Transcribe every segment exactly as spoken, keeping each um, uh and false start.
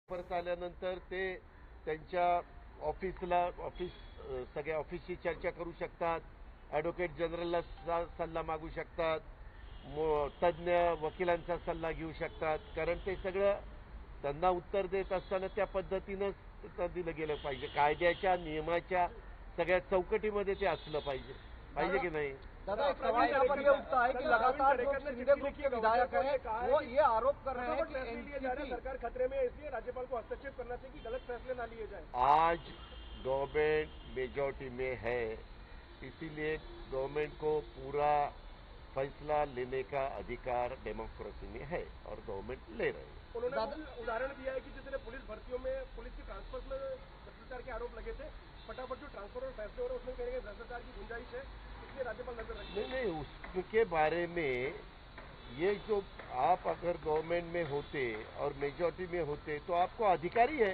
परत आल्यानंतर ते त्यांच्या ऑफिसला ऑफिस सगळ्या ऑफिसची चर्चा करू शकतात, ॲडव्होकेट जनरलला सल्ला मागू शकतात, तज्ज्ञ वकिलांचा सल्ला घेऊ शकतात. कारण ते सगळं त्यांना उत्तर देत असताना त्या पद्धतीनंच दिलं गेलं पाहिजे. कायद्याच्या नियमाच्या सगळ्या चौकटीमध्ये ते असलं पाहिजे पाहिजे की नहीं? दादा, एक सवाल यहाँ पर ये उठता है कि लगातार जो शिंदे ग्रुप के विधायक हैं वो ये आरोप कर रहे हैं कि एनसीपी सरकार खतरे में है, इसलिए राज्यपाल को हस्तक्षेप करना चाहिए कि गलत फैसले ना लिए जाए। आज गवर्नमेंट मेजॉरिटी में है, इसीलिए गवर्नमेंट को पूरा फैसला लेने का अधिकार डेमोक्रेसी में है और गवर्नमेंट ले रहे हैं। उन्होंने उदाहरण दिया है कि जिसने पुलिस भर्तियों में पुलिस के ट्रांसफर में भ्रष्टाचार के आरोप लगे थे, फटाफट जो ट्रांसफर और फैसले हो रहे हैं उसमें कहेंगे भ्रष्टाचार की गुंजाइश है, इसलिए राज्यपाल नजर रखते हैं। नहीं नहीं, उसके बारे में ये जो आप अगर गवर्नमेंट में होते और मेजॉरिटी में होते तो आपको अधिकार ही है,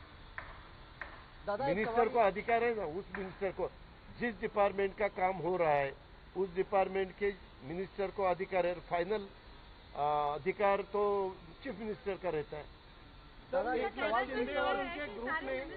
मिनिस्टर को अधिकार है ना, उस मिनिस्टर को जिस डिपार्टमेंट का काम हो रहा है उस डिपार्टमेंट के मिनिस्टर को अधिकार है। फाइनल अधिकार तो चीफ मिनिस्टर का रहता है। दादा, एक सवाल शिंदे और उनके ग्रुप में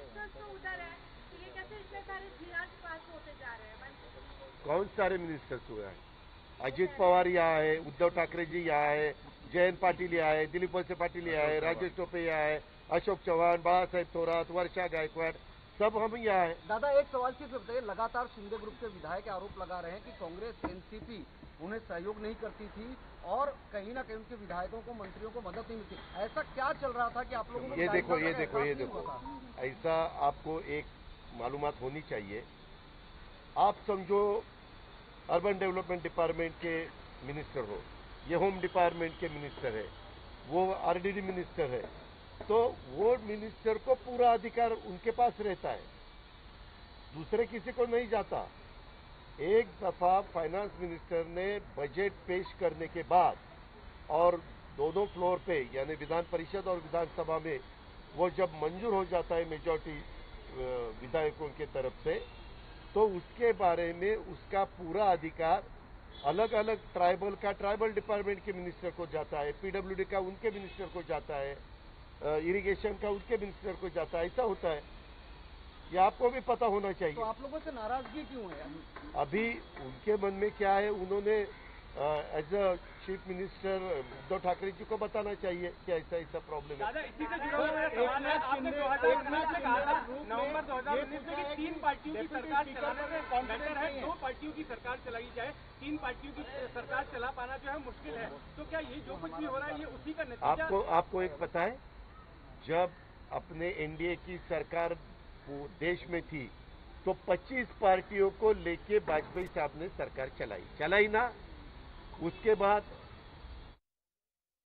कौन सारे मिनिस्टर्स हुए हैं? अजित पवार यहाँ है, उद्धव ठाकरे जी यहाँ है, जयंत पाटिल यहाँ है, दिलीप वळसे पाटिल यहाँ है, राजेश टोपे यहाँ है, अशोक चव्हाण, बाळासाहेब थोरात, वर्षा गायकवाड़, सब हम यहाँ है। दादा, एक सवाल सिर्फ बताइए, लगातार शिंदे ग्रुप के विधायक आरोप लगा रहे हैं कि कांग्रेस एनसीपी उन्हें सहयोग नहीं करती थी और कहीं ना कहीं उनके विधायकों को मंत्रियों को मदद नहीं मिलती। ऐसा क्या चल रहा था कि आप लोगों को ये देखो ये देखो ये देखो ऐसा आपको एक मालूमात होनी चाहिए। आप समझो अर्बन डेवलपमेंट डिपार्टमेंट के मिनिस्टर हो, ये होम डिपार्टमेंट के मिनिस्टर है, वो आरडीडी मिनिस्टर है, तो वो मिनिस्टर को पूरा अधिकार उनके पास रहता है, दूसरे किसी को नहीं जाता। एक दफा फाइनेंस मिनिस्टर ने बजट पेश करने के बाद और दोनों फ्लोर पे यानी विधान परिषद और विधानसभा में वो जब मंजूर हो जाता है मेजॉरिटी विधायकों के तरफ से, तो उसके बारे में उसका पूरा अधिकार अलग अलग ट्राइबल का ट्राइबल डिपार्टमेंट के मिनिस्टर को जाता है, पीडब्ल्यूडी का उनके मिनिस्टर को जाता है, इरिगेशन का उनके मिनिस्टर को जाता है। ऐसा होता है, ये आपको भी पता होना चाहिए। तो आप लोगों से नाराजगी क्यों है? अभी उनके मन में क्या है, उन्होंने as a chief minister Uddhav Thackeray ji को बताना चाहिए कि ऐसा ऐसा प्रॉब्लम है। इसी से जुड़ा हुआ सवाल है, आपने दो हज़ार उन्नीस में कहा था, नवंबर दो हज़ार उन्नीस में कि तीन पार्टियों की सरकार चलाने में बेहतर है दो पार्टियों की सरकार चलाई जाए, तीन पार्टियों की सरकार चला पाना जो है मुश्किल है। तो क्या ये जो कुछ भी हो रहा है ये उसी का नतीजा? आपको आपको एक पता है, जब अपने एनडीए की सरकार देश में थी तो पच्चीस पार्टियों को लेके वाजपेयी साहब ने सरकार चलाई चलाई ना, उसके बाद